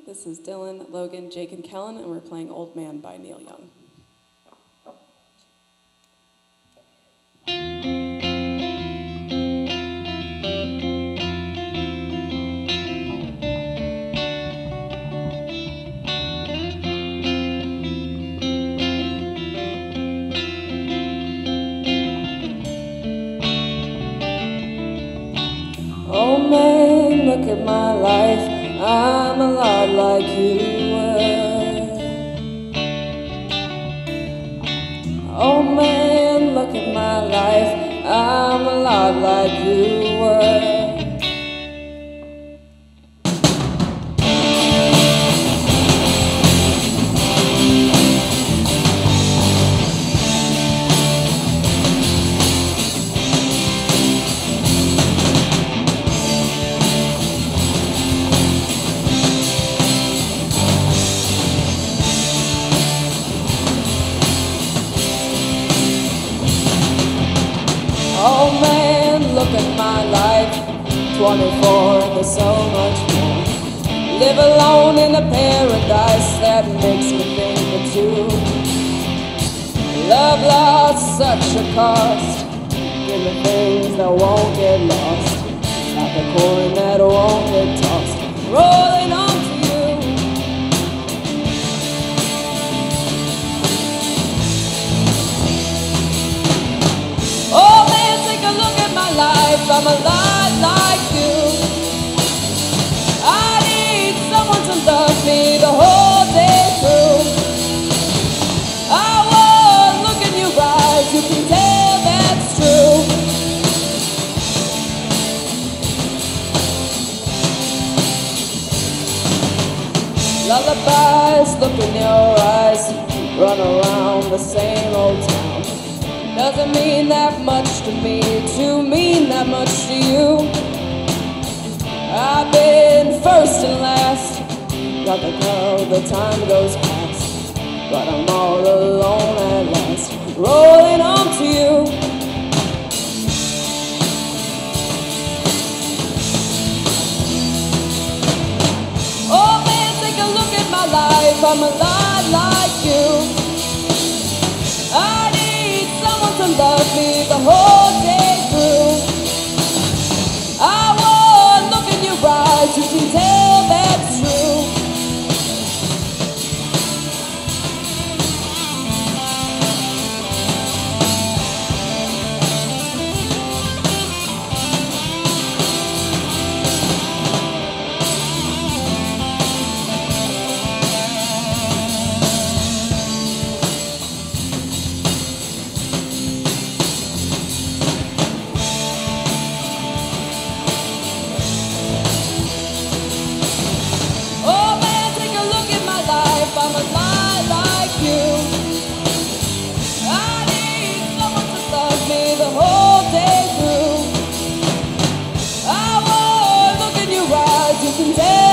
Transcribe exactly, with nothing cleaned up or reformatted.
This is Dylan, Logan, Jake, and Kellen, and we're playing Old Man by Neil Young. Oh man, look at my life, I'm a lot like you were. Oh man, look at my life, I'm a lot like you were. Oh man, look at my life, twenty-four and there's so much more. Live alone in a paradise that makes me think of you. Love lost such a cost, give me things that won't get lost, like a coin that won't get tossed, rolling on to you. Oh man, take a look at my life, I'm a lot like you. I need someone to love me the whole day through. I was looking in your eyes, you can tell that's true. Lullabies, look in your eyes, run around the same old town. Doesn't mean that much to me, to mean that much to you. I've been first and last, got the girl, the time goes past, but I'm all alone at last, rolling on to you. Oh man, take a look at my life, I'm a lot like you. I need someone to love me the whole day through. I won't look in your eyes, you can tell that's true. I'm a lot like you. I need someone to love me the whole day through. I won't look in your eyes, you can tell